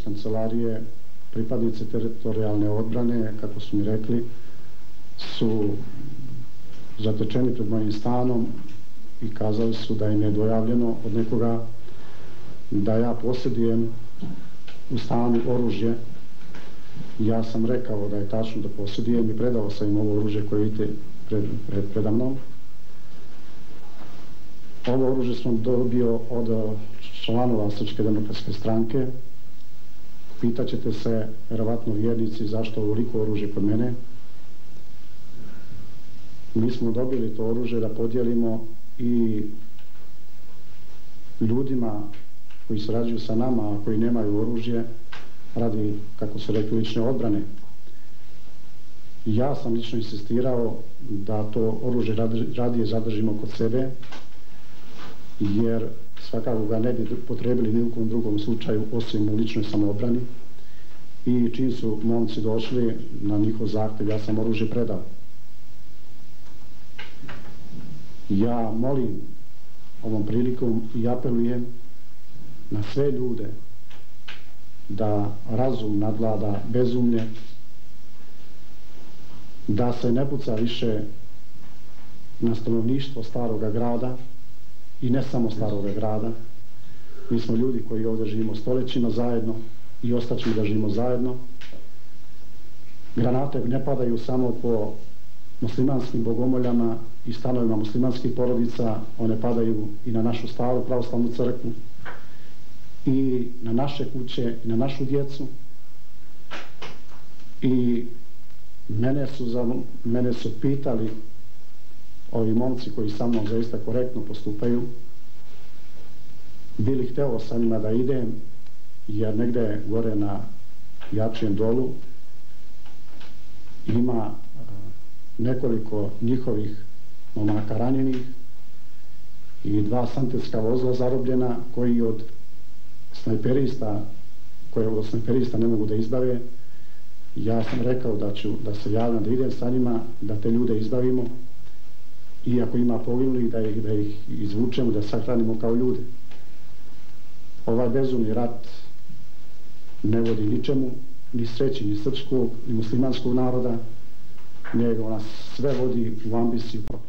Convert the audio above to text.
kancelarije, pripadnici teritorijalne odbrane, kako su mi rekli, su zatečeni pred mojim stanom i kazali su da im je dojavljeno od nekoga da ja posjedujem u stanu oružje. Ja sam rekao da je tačno da posjedujem i predao sam im ovo oružje koje vidite preda mnom. Ovo oružje sam dobio od članova Srpske demokratske stranke. Pitaćete se, verovatno vjernici, zašto ovoliko oružje kod mene. Mi smo dobili to oružje da podijelimo i ljudima koji sarađuju sa nama, a koji nemaju oružje, radi, kako se rekli, lične odbrane. Ja sam lično insistirao da to oružje radije zadržimo kod sebe, jer svakako ga ne bi potrebili ni u kom drugom slučaju osim u ličnoj samoodbrani. I čim su momci došli na njihov zahtev, ja sam oružje predao. Ja molim ovom prilikom i apelujem na sve ljude da razum nadvlada bezumlje, da se ne puca više na stanovništvo Staroga grada i ne samo Staroga grada. Mi smo ljudi koji ovdje živimo stoljećima zajedno i ostaćemo da živimo zajedno. Granate ne padaju samo po muslimanskim bogomoljama i stanovima muslimanskih porodica, one padaju i na našu staru pravoslavnu crkvu i na naše kuće i na našu djecu. I mene su pitali ovi momci koji sa mnom zaista korektno postupaju, bili hteo sa njima da idem, jer negde gore na Jačijem dolu ima nekoliko njihovih momaka ranjenih i 2 sanitetska vozila zarobljena koji od snajperista ne mogu da izbave. Ja sam rekao da se javljam, da idem sa njima, da te ljude izbavimo i ako ima poginulih da ih izvučemo, da sahranimo kao ljude. Ovaj bezumni rat ne vodi ničemu, ni sreći, ni srpskog, ni muslimanskog naroda, nego nas sve vodi u ambiciju.